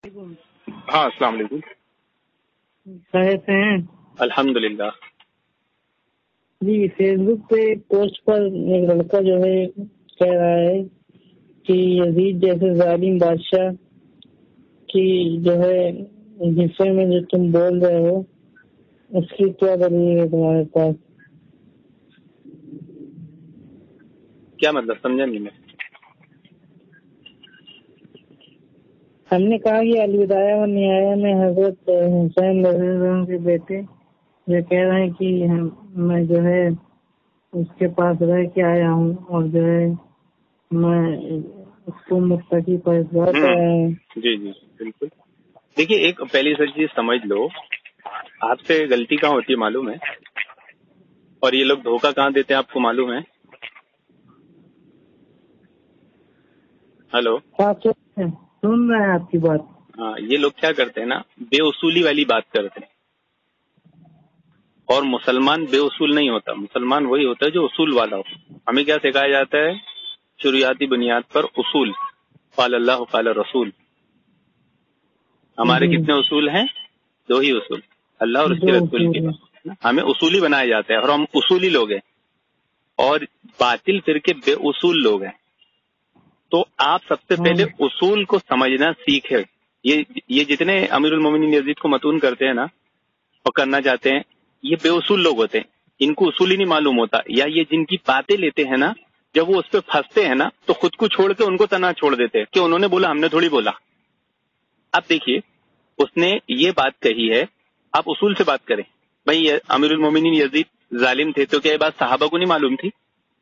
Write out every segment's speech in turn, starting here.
ہاں السلام علیکم. خیریت سے ہیں؟ الحمدللہ. جی فیس بک پہ ایک پوسٹ پر ایک لڑکا جو ہے کہہ رہا ہے کہ یزید جیسے ظالم بادشاہ کی جو ہے حصے میں جو تم بول رہے ہو اس کی کیا دلیل ہے تمہارے پاس؟ کیا مطلب سمجھا نہیں میں. ہم نے کہا کہ الوداع و نہایہ میں حضرت حسین رضی اللہ عنہ کے بیٹے جو کہہ رہے ہیں کہ میں جو ہے اس کے پاس رہ کے آیا ہوں اور جو ہے میں اس کو متقی پر اس بات آیا ہوں. جی جی بالکل. دیکھیے ایک پہلی سر چیز سمجھ لو، آپ سے غلطی کہاں ہوتی ہے معلوم ہے، اور یہ لوگ دھوکہ کہاں دیتے ہیں آپ کو معلوم ہے. ہلو سن رہے ہیں آپ کی بات. ہاں، یہ لوگ کیا کرتے ہیں نا، بے اصولی والی بات کرتے ہیں. اور مسلمان بے اصول نہیں ہوتا، مسلمان وہی ہوتا ہے جو اصول والا ہو. ہمیں کیا سکھایا جاتا ہے؟ شروعاتی بنیاد پر اصول. قال اللہ قال رسول. ہمارے کتنے اصول ہیں؟ 2 ہی اصول، اللہ اور اس کے رسول کے. ہمیں اصولی بنایا جاتا ہے اور ہم اصولی لوگ ہیں، اور باطل فرقے بے اصول لوگ ہیں. تو آپ سب سے پہلے اصول کو سمجھنا سیکھیں. یہ جتنے امیر المومنین یزید کو متون کرتے ہیں نا اور کرنا چاہتے ہیں، یہ بے اصول لوگ ہوتے ہیں. ان کو اصول ہی نہیں معلوم ہوتا، یا یہ جن کی باتیں لیتے ہیں نا، جب وہ اس پہ پھنستے ہیں نا تو خود کو چھوڑ کے ان کو تنہا چھوڑ دیتے ہیں کہ انہوں نے بولا، ہم نے تھوڑی بولا. اب دیکھیے اس نے یہ بات کہی ہے، آپ اصول سے بات کریں. بھائی امیر المومنین یزید ظالم تھے، تو کیا یہ بات صحابہ کو نہیں معلوم تھی؟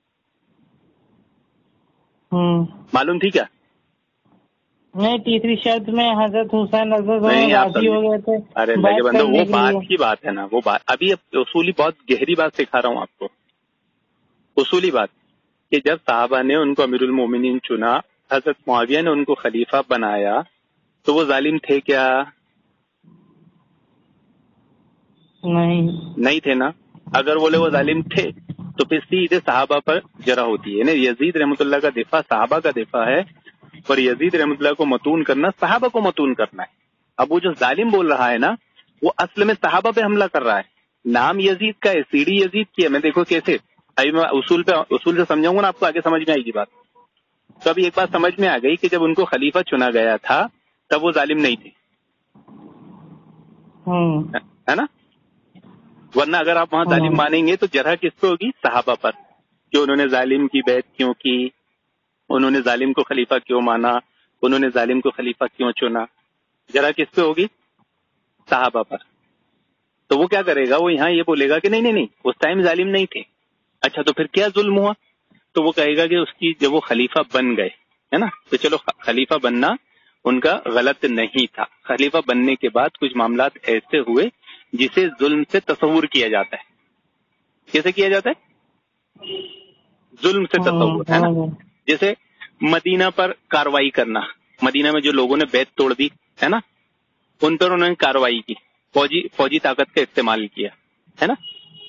معلوم تھی کیا؟ نہیں، تیسری شرط میں حضرت حسین راضی ہو گئے تھے. ارے اللہ کے بندو، وہ بات کی بات ہے نا، وہ بات ابھی اصولی بہت گہری بات سکھا رہا ہوں آپ کو. اصولی بات کہ جب صحابہ نے ان کو امیر المومنین چنا، حضرت معاویہ نے ان کو خلیفہ بنایا، تو وہ ظالم تھے کیا؟ نہیں تھے نا. اگر بولے وہ ظالم تھے تو پھر سیدھے صحابہ پر جرح ہوتی ہے. یزید رحمۃ اللہ کا دفاع صحابہ کا دفاع ہے، اور یزید رحمۃ اللہ کو متون کرنا صحابہ کو متون کرنا ہے. اب وہ جو ظالم بول رہا ہے نا، وہ اصل میں صحابہ پہ حملہ کر رہا ہے. نام یزید کا ہے، سیڑھی یزید کی ہے. میں دیکھو کیسے ابھی میں اصول سے سمجھاؤں گا نا آپ کو، آگے سمجھ میں آئے گی بات. تو ابھی ایک بات سمجھ میں آ گئی کہ جب ان کو خلیفہ چنا گیا تھا تب وہ ظالم نہیں تھے، ہے نا. ورنہ اگر آپ وہاں ظالم مانیں گے تو جرح کس پہ ہوگی؟ صحابہ پر، کہ انہوں نے ظالم کی بیعت کیوں کی، انہوں نے ظالم کو خلیفہ کیوں مانا، انہوں نے ظالم کو خلیفہ کیوں چنا. جرح کس پہ ہوگی؟ صحابہ پر. تو وہ کیا کرے گا؟ وہ یہاں یہ بولے گا کہ نہیں نہیں نہیں، اس ٹائم ظالم نہیں تھے. اچھا تو پھر کیا ظلم ہوا؟ تو وہ کہے گا کہ اس کی جب وہ خلیفہ بن گئے، ہے نا، تو چلو خلیفہ بننا ان کا غلط نہیں تھا. خلیفہ بننے کے بعد کچھ معاملات ایسے ہوئے جسے ظلم سے تصور کیا جاتا ہے. کیسے کیا جاتا ہے؟ ظلم سے تصور، ہے نا. جیسے مدینہ پر کاروائی کرنا، مدینہ میں جو لوگوں نے بیعت توڑ دی، ہے نا، ان پر انہوں نے کاروائی کی، فوجی طاقت کا استعمال کیا، ہے نا.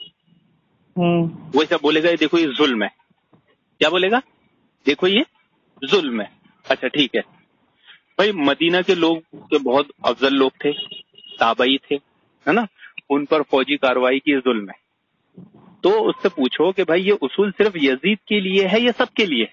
وہ ایسا بولے گا دیکھو یہ ظلم ہے. کیا بولے گا؟ دیکھو یہ ظلم ہے. اچھا ٹھیک ہے بھائی، مدینہ کے لوگ کے بہت افضل لوگ تھے، تابعی تھے، ہے نا، ان پر فوجی کاروائی کی ظلم ہے. تو اس سے پوچھو کہ بھائی یہ اصول صرف یزید کے لیے ہے یا سب کے لیے؟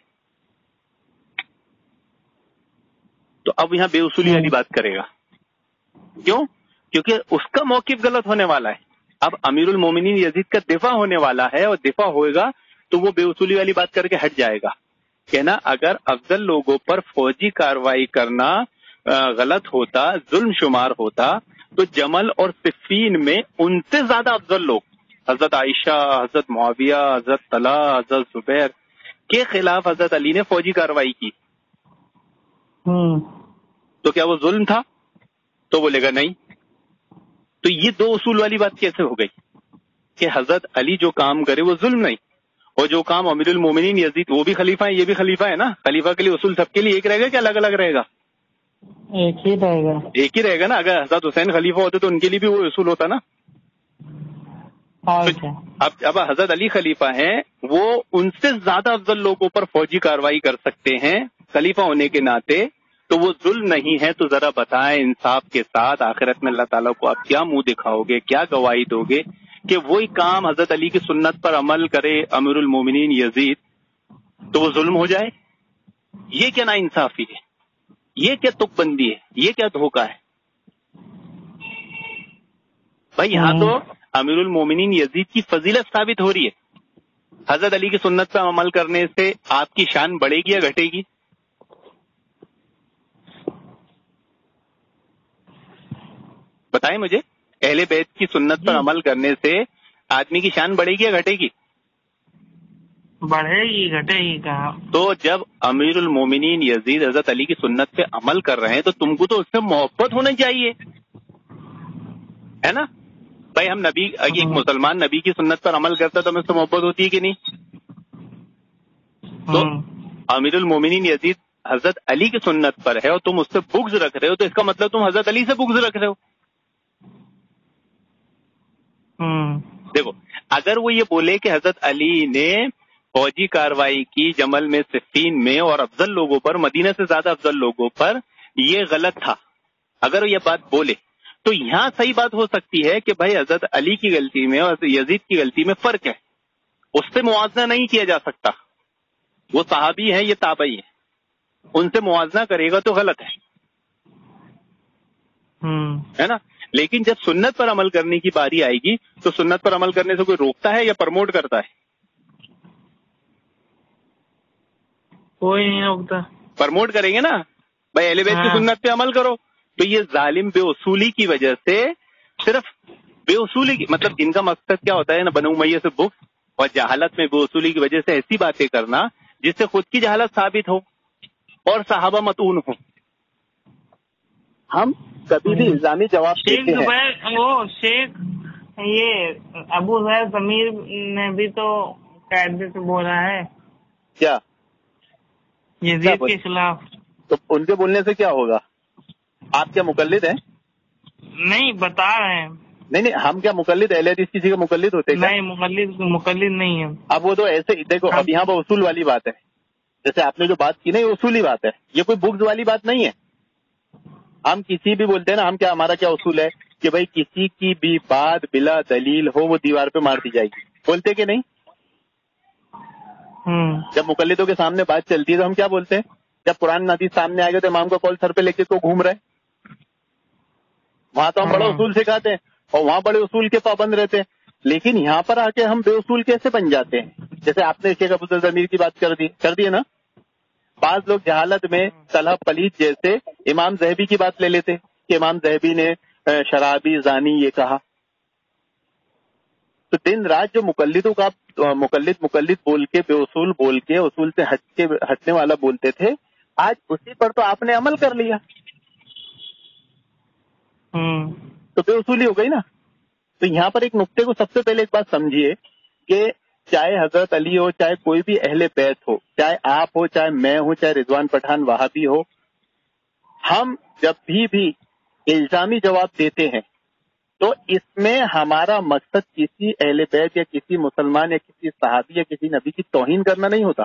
تو اب یہاں بے اصولی والی بات کرے گا. کیوں؟ کیونکہ اس کا موقف غلط ہونے والا ہے. اب امیر المومنین یزید کا دفاع ہونے والا ہے، اور دفاع ہوئے گا تو وہ بے اصولی والی بات کر کے ہٹ جائے گا. کہنا اگر افضل لوگوں پر فوجی کاروائی کرنا غلط ہوتا، ظلم شمار ہوتا، تو جمل اور صفین میں ان سے زیادہ افضل لوگ، حضرت عائشہ، حضرت معاویہ، حضرت طلحہ، حضرت زبیر کے خلاف حضرت علی نے فوجی کاروائی کی. تو کیا وہ ظلم تھا؟ تو بولے گا نہیں. تو یہ 2 اصول والی بات کیسے ہو گئی کہ حضرت علی جو کام کرے وہ ظلم نہیں، اور جو کام امیر المومنین یزید، وہ بھی خلیفہ ہے، یہ بھی خلیفہ ہے نا. خلیفہ کے لیے اصول سب کے لیے ایک رہے گا کہ الگ الگ رہے گا؟ ایک ہی رہے گا. ایک ہی رہے گا نا. اگر حضرت حسین خلیفہ ہوتے تو ان کے لیے بھی وہ اصول ہوتا نا. اب حضرت علی خلیفہ ہیں، وہ ان سے زیادہ افضل لوگوں پر فوجی کاروائی کر سکتے ہیں خلیفہ ہونے کے ناطے. تو وہ ظلم نہیں ہے. تو ذرا بتائیں انصاف کے ساتھ آخرت میں اللہ تعالیٰ کو آپ کیا منہ دکھاؤ گے, کیا گواہی دو گے کہ وہی کام حضرت علی کی سنت پر عمل کرے امیر المومنین یزید تو وہ ظلم ہو جائے؟ یہ کیا نا انصافی ہے, یہ کیا تک بندی ہے, یہ کیا دھوکہ ہے بھائی. یہاں تو امیر المومنین یزید کی فضیلت ثابت ہو رہی ہے. حضرت علی کی سنت پر عمل کرنے سے آپ کی شان بڑھے گی یا گھٹے گی؟ بتائیں مجھے, اہل بیت کی سنت پر عمل کرنے سے آدمی کی شان بڑھے گی یا گھٹے گی؟ بڑھے گی, گھٹے گی کہاں. تو جب امیر المومنین یزید حضرت علی کی سنت پہ عمل کر رہے ہیں تو تم کو تو اس سے محبت ہونا چاہیے, ہے نا بھائی. ہم نبی, ایک مسلمان نبی کی سنت پر عمل کرتا تو ہمیں اس سے محبت ہوتی ہے کہ نہیں؟ تو امیر المومنین یزید حضرت علی کی سنت پر ہے اور تم اس سے بغض رکھ رہے ہو, تو اس کا مطلب تم حضرت علی سے بغض رکھ رہے ہو. دیکھو, اگر وہ یہ بولے کہ حضرت علی نے فوجی کارروائی کی جمل میں, صفین میں, اور افضل لوگوں پر, مدینہ سے زیادہ افضل لوگوں پر, یہ غلط تھا, اگر وہ یہ بات بولے تو یہاں صحیح بات ہو سکتی ہے کہ بھائی حضرت علی کی غلطی میں اور یزید کی غلطی میں فرق ہے, اس سے موازنہ نہیں کیا جا سکتا. وہ صحابی ہیں, یہ تابعی ہیں, ان سے موازنہ کرے گا تو غلط ہے نا. لیکن جب سنت پر عمل کرنے کی باری آئے گی تو سنت پر عمل کرنے سے کوئی روکتا ہے یا پرموٹ کرتا ہے؟ کوئی نہیں روکتا. پرموٹ کریں گے نا بھائی, اہل بیت کی سنت پہ عمل کرو. تو یہ ظالم بے اصولی کی وجہ سے, صرف بے اصولی کی, مطلب ان کا مقصد کیا ہوتا ہے نا, بنو امیہ سے بغض اور جہالت میں بے اصولی کی وجہ سے ایسی باتیں کرنا جس سے خود کی جہالت ثابت ہو اور صحابہ متون ہو. ہم کبھی بھی الزامی جواب دیتے ہیں. وہ شیخ یہ ابو زید ضمیر نے بھی تو قاعدے سے بولا ہے کیا یزید کے خلاف. تو ان کے بولنے سے کیا ہوگا؟ آپ کیا مقلد ہیں؟ نہیں, بتا رہے ہیں. نہیں, ہم کیا مقلد, اہل حدیث کسی کا مقلد ہوتے ہیں؟ نہیں, مقلد نہیں ہے. اب وہ تو ایسے دیکھو, اب یہاں پر اصول والی بات ہے, جیسے آپ نے جو بات کی نا, یہ اصولی بات ہے, یہ کوئی بغض والی بات نہیں ہے. ہم کسی بھی بولتے ہیں نا, ہمارا کیا اصول ہے کہ بھائی کسی کی بھی بات بلا دلیل ہو وہ دیوار پہ مار دی جائے گی, بولتے کہ نہیں؟ جب مقلدوں کے سامنے بات چلتی ہے تو ہم کیا بولتے ہیں؟ جب قرآن حدیث سامنے آئے گا تو امام کا قول سر پہ لے کے کو گھوم رہے, وہاں تو ہم بڑا اصول سکھاتے ہیں اور وہاں بڑے اصول کے پابند رہتے ہیں. لیکن یہاں پر آ کے ہم بے اصول کیسے بن جاتے ہیں؟ جیسے آپ نے شیخ ابو ذر ضمیر کی بات کر دی ہے نا. بعض لوگ جہالت میں طلحہ پلید جیسے امام ذہبی کی بات لے لیتے کہ امام ذہبی نے شرابی زانی یہ کہا. تو دن رات جو مقلدوں کا مقلد بول کے, بے اصول بول کے, اصول سے ہٹنے والا بولتے تھے, آج اسی پر تو آپ نے عمل کر لیا, تو بے اصولی ہو گئی نا. تو یہاں پر ایک نقطے کو سب سے پہلے ایک بات سمجھیے کہ چاہے حضرت علی ہو, چاہے کوئی بھی اہل بیت ہو, چاہے آپ ہو, چاہے میں ہوں, چاہے رضوان پٹھان وہابی ہو, ہم جب بھی الزامی جواب دیتے ہیں تو اس میں ہمارا مقصد کسی اہل بیت یا کسی مسلمان یا کسی صحابی یا کسی نبی کی توہین کرنا نہیں ہوتا,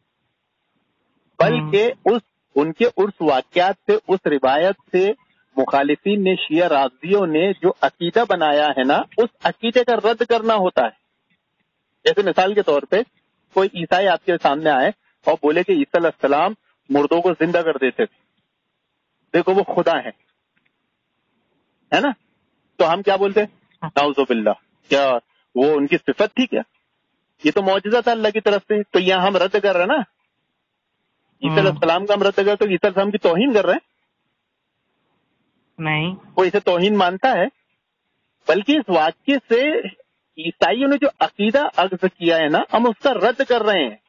بلکہ ان کے اس واقعات سے, اس روایت سے مخالفین نے, شیعہ رافضیوں نے جو عقیدہ بنایا ہے نا, اس عقیدے کا رد کرنا ہوتا ہے. جیسے مثال کے طور پہ کوئی عیسائی آپ کے سامنے آئے اور بولے کہ عیسی علیہ السلام مردوں کو زندہ کر دیتے تھے, دیکھو وہ خدا ہے نا, تو ہم کیا بولتے ہیں؟ نعوذ باللہ, کیا وہ ان کی صفت تھی کیا؟ یہ تو معجزہ تھا اللہ کی طرف سے. تو یہاں ہم رد کر رہے ہیں نا, عیسی علیہ السلام کا ہم رد کر رہے, تو عیسی علیہ السلام کی توہین کر رہے ہیں؟ نہیں, وہ اسے توہین مانتا ہے, بلکہ اس واقعے سے عیسائیوں نے جو عقیدہ اخذ کیا ہے نا, ہم اس کا رد کر رہے ہیں.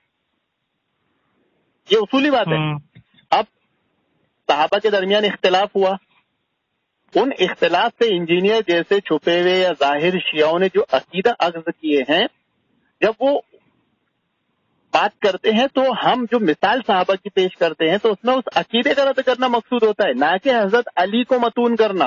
یہ اصولی بات ہے. اب صحابہ کے درمیان اختلاف ہوا, ان اختلاف سے انجینئر جیسے چھپے ہوئے یا ظاہر شیعوں نے جو عقیدہ اخذ کیے ہیں, جب وہ بات کرتے ہیں تو ہم جو مثال صحابہ کی پیش کرتے ہیں تو اس میں اس عقیدے کا رد کرنا مقصود ہوتا ہے, نہ کہ حضرت علی کو متون کرنا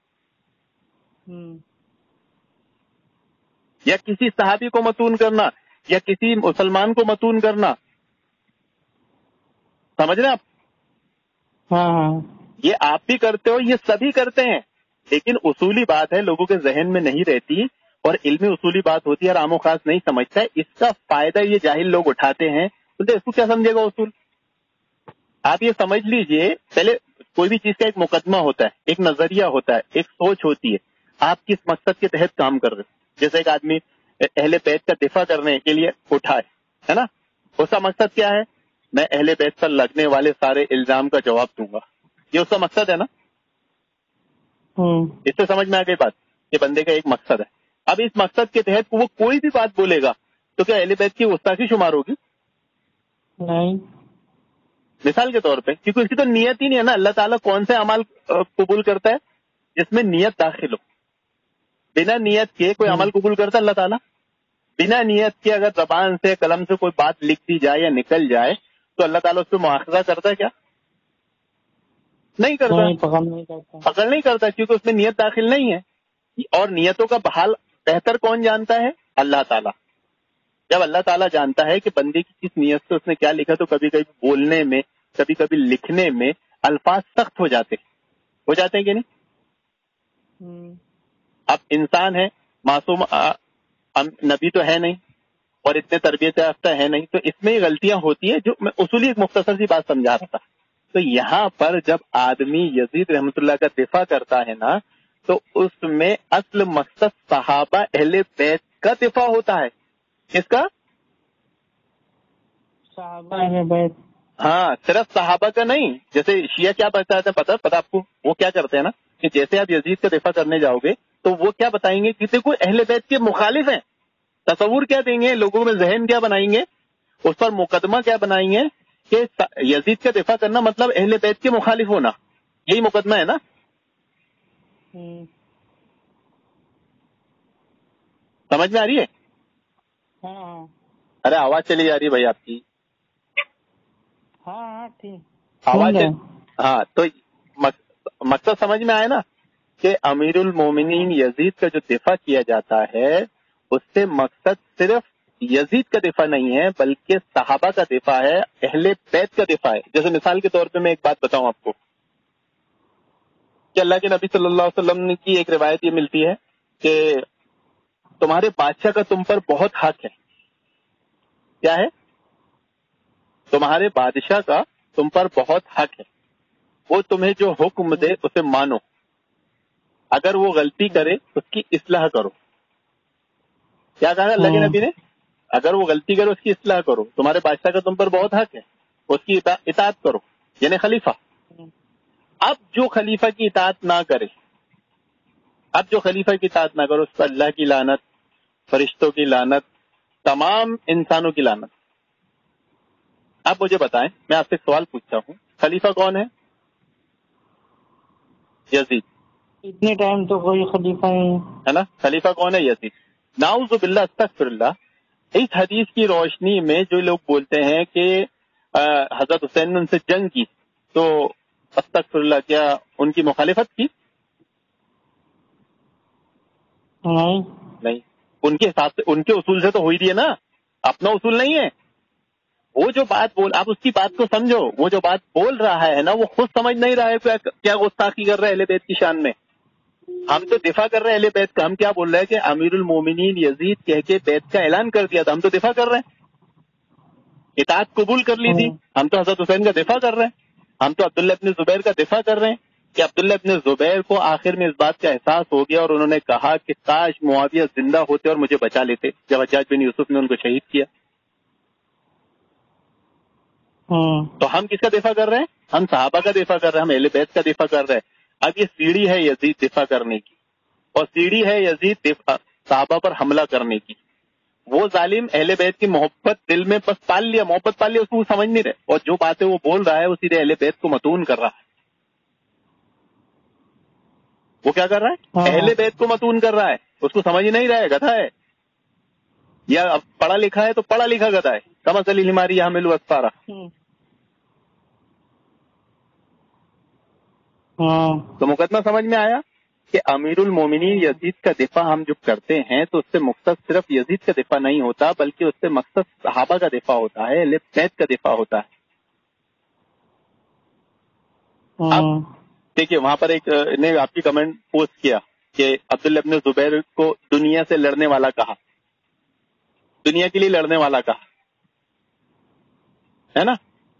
یا کسی صحابی کو متون کرنا یا کسی مسلمان کو متون کرنا. سمجھ رہے آپ؟ ہاں یہ آپ بھی کرتے ہو، یہ سبھی کرتے ہیں، لیکن اصولی بات ہے لوگوں کے ذہن میں نہیں رہتی، اور علمی اصولی بات ہوتی ہے اور عام و خاص نہیں سمجھتا ہے، اس کا فائدہ یہ جاہل لوگ اٹھاتے ہیں، بولتے اس کو کیا سمجھے گا اصول۔ آپ یہ سمجھ لیجئے، پہلے کوئی بھی چیز کا ایک مقدمہ ہوتا ہے، ایک نظریہ ہوتا ہے، ایک سوچ ہوتی ہے، آپ کس مقصد کے تحت کام کر رہے ہیں۔ جیسے ایک آدمی اہل بیت کا دفاع کرنے کے لیے اٹھا ہے نا، اس کا مقصد کیا ہے؟ میں اہل بیت پر لگنے والے سارے الزام کا جواب دوں گا، یہ اس کا مقصد ہے نا۔ اس سے سمجھ میں آ گئی بات کہ بندے کا ایک مقصد ہے۔ اب اس مقصد کے تحت وہ کوئی بھی بات بولے گا تو کیا اہل بیت کی گستاخی شمار ہوگی؟ نہیں۔ مثال کے طور پہ، کیونکہ اس کی تو نیت ہی نہیں ہے نا۔ اللہ تعالیٰ کون سے عمل قبول کرتا ہے؟ جس میں نیت داخل ہو۔ بنا نیت کے کوئی عمل قبول کرتا ہے اللہ تعالیٰ؟ بنا نیت کے اگر زبان سے قلم سے کوئی بات لکھ دی جائے یا نکل جائے تو اللہ تعالیٰ اس پہ مواخذہ کرتا ہے کیا؟ نہیں کرتا، پکڑ نہیں کرتا، کیونکہ اس میں نیت داخل نہیں ہے۔ اور نیتوں کا بحال بہتر کون جانتا ہے؟ اللہ تعالیٰ۔ جب اللہ تعالیٰ جانتا ہے کہ بندے کی کس نیت سے اس نے کیا لکھا، تو کبھی کبھی بولنے میں، کبھی کبھی لکھنے میں الفاظ سخت ہو جاتے ہیں کہ نہیں؟ اب انسان ہے، معصوم، نبی تو ہے نہیں اور اتنے تربیت یافتہ ہے نہیں، تو اس میں غلطیاں ہوتی ہیں، جو میں اصولی ایک مختصر سی بات سمجھا رہا تھا۔ تو یہاں پر جب آدمی یزید رحمۃ اللہ کا دفاع کرتا ہے نا، تو اس میں اصل مقصد صحابہ اہل بیت کا دفاع ہوتا ہے۔ کس کا؟ صحابہ اہل بیت۔ ہاں، صرف صحابہ کا نہیں۔ جیسے شیعہ کیا بتاتے ہیں، پتا آپ کو وہ کیا کرتے ہیں نا، کہ جیسے آپ یزید کا دفاع کرنے جاؤ گے تو وہ کیا بتائیں گے کہ دیکھو اہل بیت کے مخالف ہیں۔ تصور کیا دیں گے لوگوں میں، ذہن کیا بنائیں گے، اس پر مقدمہ کیا بنائیں گے کہ یزید کا دفاع کرنا مطلب اہل بیت کے مخالف ہونا، یہی مقدمہ ہے نا۔ سمجھ میں آ رہی ہے؟ ارے آواز چلی جا رہی ہے بھائی آپ کی۔ آواز ہاں، تو مقصد سمجھ میں آئے نا کہ امیر المومنین یزید کا جو دفاع کیا جاتا ہے، اس سے مقصد صرف یزید کا دفاع نہیں ہے بلکہ صحابہ کا دفاع ہے، اہل بیت کا دفاع ہے۔ جیسے مثال کے طور پہ میں ایک بات بتاؤں آپ کو کہ اللہ کے نبی صلی اللہ علیہ وسلم کی ایک روایت یہ ملتی ہے کہ تمہارے بادشاہ کا تم پر بہت حق ہے۔ کیا ہے؟ تمہارے بادشاہ کا تم پر بہت حق ہے، وہ تمہیں جو حکم دے اسے مانو، اگر وہ غلطی کرے اس کی اصلاح کرو۔ کیا کہا اللہ کے نبی نے؟ اگر وہ غلطی کرے اس کی اصلاح کرو۔ تمہارے بادشاہ کا تم پر بہت حق ہے، اس کی اطاعت کرو، یعنی خلیفہ۔ اب جو خلیفہ کی اطاعت نہ کرے، اس پر اللہ کی لعنت، فرشتوں کی لعنت، تمام انسانوں کی لعنت۔ اب مجھے بتائیں، میں آپ سے ایک سوال پوچھتا ہوں، خلیفہ کون ہے؟ یزید۔ اتنے ٹائم تو کوئی خلیفہ نہیں ہے نا، خلیفہ کون ہے؟ یزید۔ نعوذ باللہ، استغفر اللہ۔ اس حدیث کی روشنی میں جو لوگ بولتے ہیں کہ حضرت حسین نے ان سے جنگ کی، تو استغفر اللہ، کیا ان کی مخالفت کی؟ نہیں، ان کے حساب سے، ان کے اصول سے تو ہوئی رہی ہے نا، اپنا اصول نہیں ہے۔ وہ جو بات آپ اس کی بات کو سمجھو، وہ جو بات بول رہا ہے نا، وہ خود سمجھ نہیں رہا ہے کیا گستاخی کر رہا ہے اہل بیت کی شان میں۔ ہم تو دفاع کر رہے ہیں اہل بیت کا، ہم کیا بول رہے ہیں کہ امیر المومنین یزید کہہ کے بیت کا اعلان کر دیا تھا، ہم تو دفاع کر رہے ہیں، اطاعت قبول کر لی تھی، ہم تو حضرت حسین کا دفاع کر رہے ہیں، ہم تو عبداللہ ابن زبیر کا دفاع کر رہے ہیں کہ عبداللہ ابن زبیر کو آخر میں اس بات کا احساس ہو گیا اور انہوں نے کہا کہ کاش معاویہ زندہ ہوتے اور مجھے بچا لیتے جب حجاج بن یوسف نے ان کو شہید کیا۔ تو ہم کس کا دفاع کر رہے ہیں؟ ہم صحابہ کا دفاع کر رہے ہیں، ہم اہل بیت کا دفاع کر رہے ہیں۔ اب یہ سیڑھی ہے یزید دفاع کرنے کی، اور سیڑھی ہے یزید صحابہ پر حملہ کرنے کی۔ وہ ظالم اہل بیت کی محبت دل میں بس پال لیا، محبت پال لیا، اس کو وہ سمجھ نہیں رہے، اور جو باتیں وہ بول رہا ہے وہ سیدھے اہل بیت کو متون کر رہا ہے۔ وہ کیا کر رہا ہے؟ اہل بیت کو متون کر رہا ہے، اس کو سمجھ نہیں رہا ہے، گدھا ہے، یا پڑھا لکھا ہے تو پڑھا لکھا گدھا ہے، کمثل ہماری حامل اسفارا۔ تو مقدمہ سمجھ میں آیا کہ امیر المومنین یزید کا دفاع ہم جو کرتے ہیں تو اس سے مقصد صرف یزید کا دفاع نہیں ہوتا بلکہ اس سے مقصد صحابہ کا دفاع ہوتا ہے، اہل بیت کا دفاع ہوتا ہے۔ اب دیکھیے وہاں پر ایک نے آپ کی کمنٹ پوسٹ کیا کہ عبداللہ ابن زبیر کو دنیا سے لڑنے والا کہا، دنیا کے لیے لڑنے والا کہا ہے نا.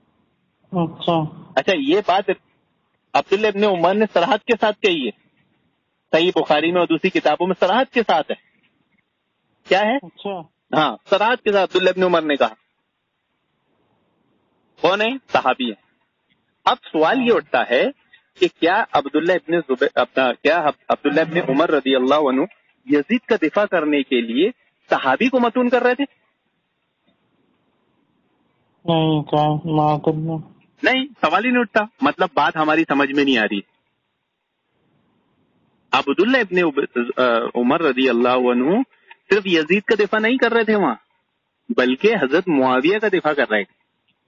اچھا یہ بات عبداللہ ابن عمر نے صراحت کے ساتھ کہی ہے، صحیح بخاری میں اور دوسری کتابوں میں صراحت کے ساتھ ہے. کیا ہے؟ ہاں صراحت کے ساتھ عبداللہ ابن عمر نے کہا. کون ہے؟ صحابی ہے. اب سوال یہ اٹھتا ہے کہ کیا عبداللہ ابن عمر رضی اللہ عنہ یزید کا دفاع کرنے کے لیے صحابی کو متون کر رہے تھے؟ نہیں، سوال ہی نہیں اٹھتا. مطلب بات ہماری سمجھ میں نہیں آ رہی. عبداللہ ابن عمر رضی اللہ عنہ صرف یزید کا دفاع نہیں کر رہے تھے وہاں، بلکہ حضرت معاویہ کا دفاع کر رہے تھے.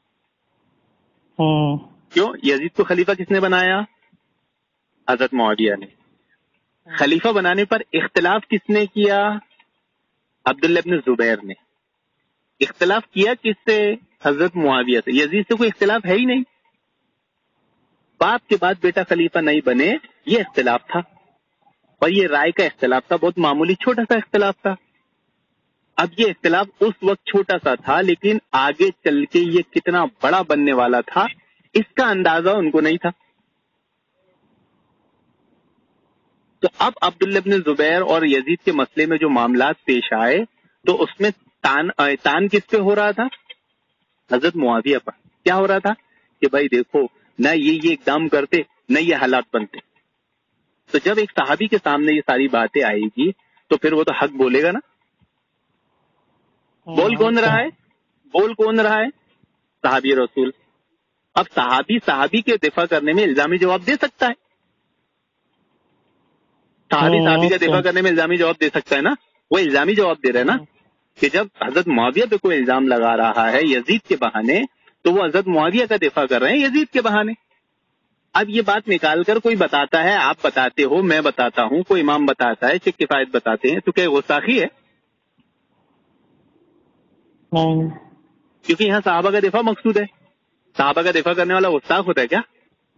کیوں؟ یزید کو خلیفہ کس نے بنایا؟ حضرت معاویہ نے. خلیفہ بنانے پر اختلاف کس نے کیا؟ عبداللہ ابن زبیر نے. اختلاف کیا کس سے؟ حضرت معاویہ سے. یزید سے کوئی اختلاف ہے ہی نہیں. باپ کے بعد بیٹا خلیفہ نہیں بنے، یہ اختلاف تھا، اور یہ رائے کا اختلاف تھا، بہت معمولی چھوٹا سا اختلاف تھا. اب یہ اختلاف اس وقت چھوٹا سا تھا، لیکن آگے چل کے یہ کتنا بڑا بننے والا تھا اس کا اندازہ ان کو نہیں تھا. تو اب عبداللہ ابن زبیر اور یزید کے مسئلے میں جو معاملات پیش آئے تو اس میں تان کس پہ ہو رہا تھا؟ حضرت معاویہ پر. کیا ہو رہا تھا کہ بھائی دیکھو نہ یہ اقدام کرتے نہ یہ حالات بنتے. تو جب ایک صحابی کے سامنے یہ ساری باتیں آئے گی تو پھر وہ تو حق بولے گا نا. بول کون رہا ہے؟ بول کون رہا ہے؟ صحابی رسول. اب صحابی کے دفاع کرنے میں الزامی جواب دے سکتا ہے. صحابی کا دفاع کرنے میں الزامی جواب دے سکتا ہے نا. وہ الزامی جواب دے رہے نا کہ جب حضرت معاویہ پہ کوئی الزام لگا رہا ہے یزید کے بہانے تو وہ حضرت معاویہ کا دفاع کر رہے ہیں یزید کے بہانے. اب یہ بات نکال کر کوئی بتاتا ہے، آپ بتاتے ہو، میں بتاتا ہوں، کوئی امام بتاتا ہے، شیخ کفایت بتاتے ہیں، تو کیا غستاخی ہے؟ کیونکہ یہاں صحابہ کا دفاع مقصود ہے. صحابہ کا دفاع کرنے والا غستاخ ہوتا ہے کیا؟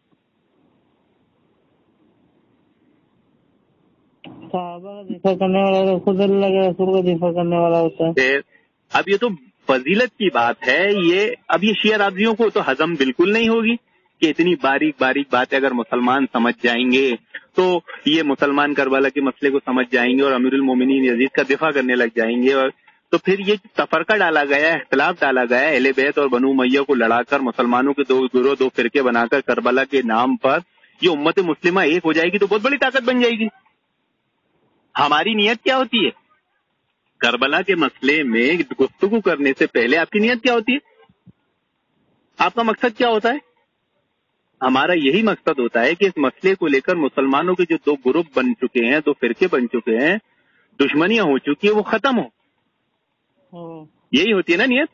صحابہ کا دفاع کرنے والا خود اللہ کے رسول کا دفاع کرنے والا ہوتا ہے. اب یہ تو فضیلت کی بات ہے. اب یہ شیعہ رافضیوں کو تو ہضم بالکل نہیں ہوگی کہ اتنی باریک باریک باتیں اگر مسلمان سمجھ جائیں گے تو یہ مسلمان کربلا کے مسئلے کو سمجھ جائیں گے اور امیر المومنین یزید کا دفاع کرنے لگ جائیں گے. اور تو پھر یہ تفرقہ ڈالا گیا، اختلاف ڈالا گیا، اہل بیت اور بنو امیہ کو لڑا کر مسلمانوں کے دو گروہ، دو فرقے بنا کر کربلا کے نام پر یہ امت مسلمہ ایک ہو جائے گی تو بہت بڑی طاقت بن جائے گی. ہماری نیت کیا ہوتی ہے؟ کربلا کے مسئلے میں گفتگو کرنے سے پہلے آپ کی نیت کیا ہوتی ہے؟ آپ کا مقصد کیا ہوتا ہے؟ ہمارا یہی مقصد ہوتا ہے کہ اس مسئلے کو لے کر مسلمانوں کے جو دو گروپ بن چکے ہیں، دو فرقے بن چکے ہیں، دشمنیاں ہو چکی ہیں، وہ ختم ہو. یہی ہوتی ہے نا نیت.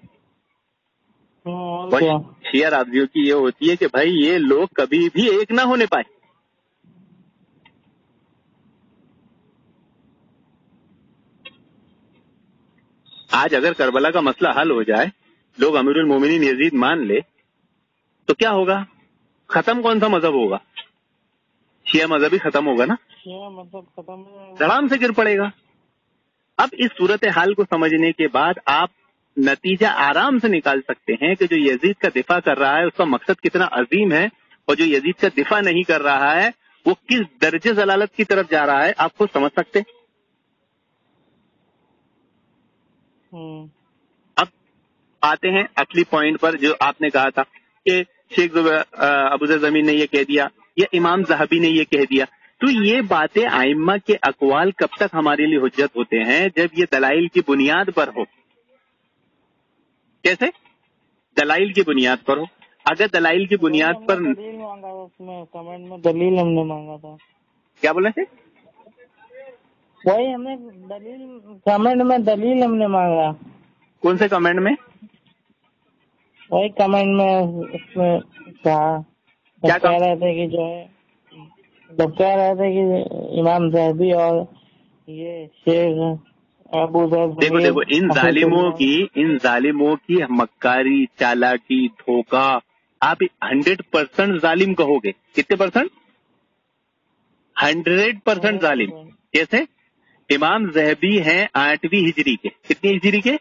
شیعہ رافضیوں کی یہ ہوتی ہے کہ بھائی یہ لوگ کبھی بھی ایک نہ ہونے پائے. آج اگر کربلا کا مسئلہ حل ہو جائے، لوگ امیر المومنین یزید مان لے تو کیا ہوگا؟ ختم کون سا مذہب ہوگا؟ شیعہ مذہب ہی ختم ہوگا نا. شیعہ مذہب ختم دڑام سے گر پڑے گا. اب اس صورتحال کو سمجھنے کے بعد آپ نتیجہ آرام سے نکال سکتے ہیں کہ جو یزید کا دفاع کر رہا ہے اس کا مقصد کتنا عظیم ہے، اور جو یزید کا دفاع نہیں کر رہا ہے وہ کس درجے ضلالت کی طرف جا رہا ہے. آپ خود سمجھ سکتے. اب آتے ہیں اصلی پوائنٹ پر جو آپ نے کہا تھا کہ شیخ ابو ذر زمین نے یہ کہہ دیا یا امام ذہبی نے یہ کہہ دیا. تو یہ باتیں ائمہ کے اقوال کب تک ہمارے لیے حجت ہوتے ہیں؟ جب یہ دلائل کی بنیاد پر ہو. کیسے؟ دلائل کی بنیاد پر ہو. اگر دلائل کی بنیاد پر دلیل مانگا اس میں کمنٹ میں دلیل ہم نے مانگا تھا. کیا بولے تھے؟ وہی ہم نے دلیل کمنٹ میں دلیل ہم نے مانگا. کون سے کمنٹ میں؟ وہی کمنٹ میں اس میں کہا کہہ رہے تھے کہ جو ہے جب کہہ رہے تھے کہ امام ذہبی اور یہ شیخ ابو ذر. دیکھو ان ظالموں کی مکاری، چالاکی، دھوکہ آپ 100% ظالم کہو گے. کتنے پرسنٹ؟ 100% ظالم. کیسے؟ امام ذہبی ہیں 8ویں ہجری کے. کتنی ہجری کے؟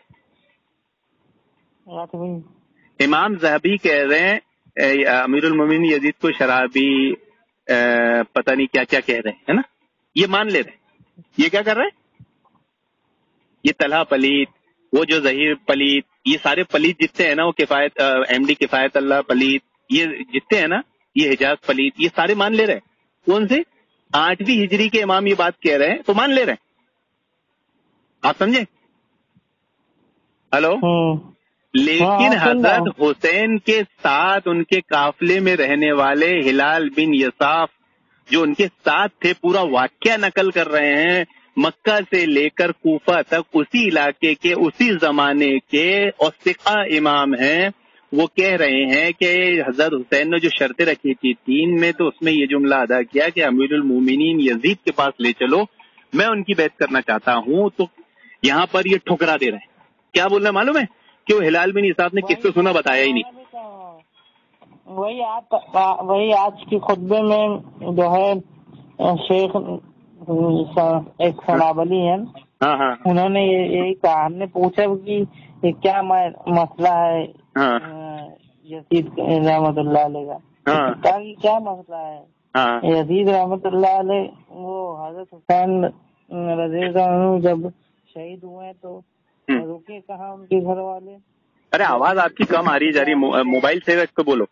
8ویں. امام ذہبی کہہ رہے ہیں امیر المومنین یزید کو شرابی پتہ نہیں کیا کیا کہہ رہے ہیں، ہے نا. یہ مان لے رہے ہیں. یہ کیا کر رہے ہیں؟ یہ طلحہ پلیت، وہ جو ظہیر پلیت، یہ سارے پلیت جتنے ہیں نا، وہ کفایت ایم ڈی کفایت اللہ پلیت، یہ جتنے ہیں نا، یہ حجاز پلیت، یہ سارے مان لے رہے ہیں. کون سے؟ 8ویں ہجری کے امام یہ بات کہہ رہے ہیں تو مان لے رہے ہیں. آپ سمجھے؟ ہلو. لیکن حضرت حسین کے ساتھ ان کے قافلے میں رہنے والے ہلال بن یساف جو ان کے ساتھ تھے، پورا واقعہ نقل کر رہے ہیں، مکہ سے لے کر کوفہ تک اسی علاقے کے اسی زمانے کے اوثقہ امام ہیں. وہ کہہ رہے ہیں کہ حضرت حسین نے جو شرطیں رکھی تھی 3 میں، تو اس میں یہ جملہ ادا کیا کہ امیر المومنین یزید کے پاس لے چلو، میں ان کی بیعت کرنا چاہتا ہوں. تو یہاں پر یہ ٹھکرا دے رہے ہیں. کیا بول رہے ہیں معلوم ہے؟ کہ وہ ہلال بن یساف نے کس کو سنا بتایا ہی نہیں. وہی آج کی خطبے میں جو ہے شیخ ایک سنابلی ہیں، انہوں نے یہی کہا. ہم نے پوچھا کہ یہ کیا مسئلہ ہے یزید رحمت اللہ علیہ کا. کہا کہ کیا مسئلہ ہے؟ یزید رحمت اللہ علیہ وہ حضرت حسین رضی اللہ عنہ جب شہید ہوئے تو رکے کہاں ان کے گھر والے؟ ارے آواز آپ کی کم آ رہی جا رہی، موبائل سے رکھ کے بولو.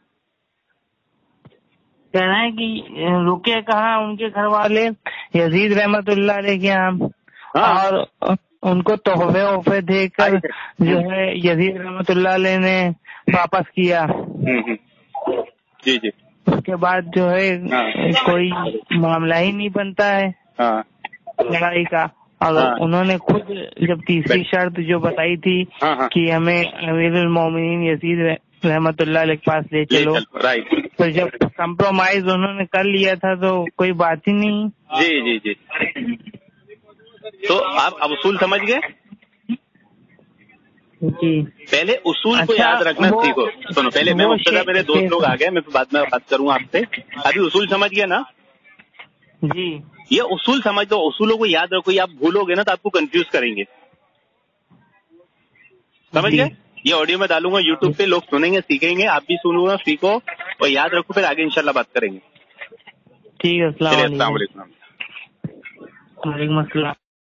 کہہ رہے ہیں کہ رکے کہاں ان کے گھر والے یزید رحمت اللہ علیہ کے یہاں، اور ان کو تحفے وحفے دے کر جو ہے یزید رحمت اللہ علیہ نے واپس کیا. جی جی. اس کے بعد جو ہے کوئی معاملہ ہی نہیں بنتا ہے لڑائی کا. اور انہوں نے خود جب تیسری شرط جو بتائی تھی کہ ہمیں امیر المومنین یزید رحمت اللہ علیہ کے پاس لے چلو، تو جب کمپرومائز انہوں نے کر لیا تھا تو کوئی بات ہی نہیں. جی جی جی. تو آپ اب اصول سمجھ گئے؟ جی. پہلے اصول کو یاد رکھنا سیکھو. سنو پہلے میں مبتدا، میرے دوست لوگ آ گئے، میں بعد میں بات کروں آپ سے. ابھی اصول سمجھ گئے نا؟ جی. یہ اصول سمجھ دو، اصولوں کو یاد رکھو. یہ آپ بھولو گے نا تو آپ کو کنفیوز کریں گے. سمجھ گئے؟ یہ آڈیو میں ڈالوں گا یوٹیوب پہ، لوگ سنیں گے، سیکھیں گے. آپ بھی سنو گا، سیکھو اور یاد رکھو، پھر آگے انشاءاللہ بات کریں گے. ٹھیک ہے. السلام علیکم. وعلیکم السلام.